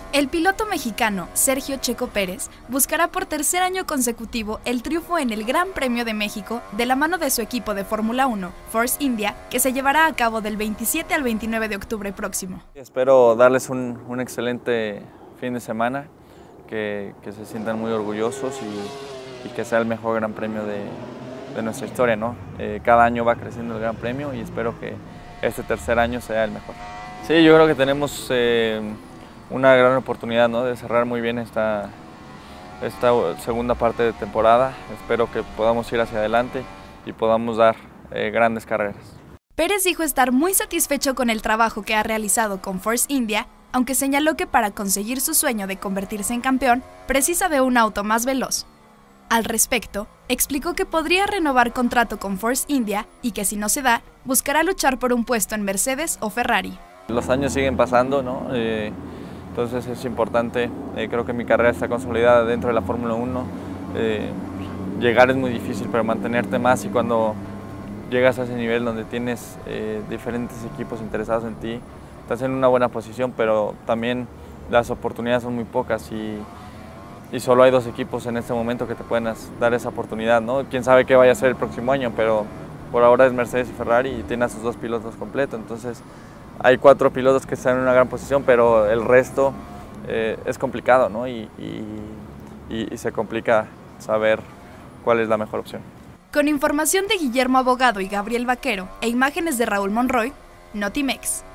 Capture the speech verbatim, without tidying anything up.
El piloto mexicano Sergio Checo Pérez buscará por tercer año consecutivo el triunfo en el Gran Premio de México de la mano de su equipo de Fórmula uno, Force India, que se llevará a cabo del veintisiete al veintinueve de octubre próximo. Espero darles un, un excelente fin de semana, que, que se sientan muy orgullosos y, y que sea el mejor Gran Premio de, de nuestra historia, ¿no? Eh, cada año va creciendo el Gran Premio y espero que este tercer año sea el mejor. Sí, yo creo que tenemos eh, una gran oportunidad, ¿no?, de cerrar muy bien esta, esta segunda parte de temporada. Espero que podamos ir hacia adelante y podamos dar eh, grandes carreras. Pérez dijo estar muy satisfecho con el trabajo que ha realizado con Force India, aunque señaló que para conseguir su sueño de convertirse en campeón, precisa de un auto más veloz. Al respecto, explicó que podría renovar contrato con Force India y que si no se da, buscará luchar por un puesto en Mercedes o Ferrari. Los años siguen pasando, ¿no? Eh, entonces es importante, eh, creo que mi carrera está consolidada dentro de la Fórmula uno. Eh, llegar es muy difícil, pero mantenerte más, y cuando llegas a ese nivel donde tienes eh, diferentes equipos interesados en ti, estás en una buena posición, pero también las oportunidades son muy pocas y, y solo hay dos equipos en este momento que te pueden dar esa oportunidad, ¿no? Quién sabe qué vaya a ser el próximo año, pero por ahora es Mercedes y Ferrari y tiene a sus dos pilotos completos. Entonces hay cuatro pilotos que están en una gran posición, pero el resto eh, es complicado, ¿no? Y, y, y, y se complica saber cuál es la mejor opción. Con información de Guillermo Abogado y Gabriel Vaquero e imágenes de Raúl Monroy, Notimex.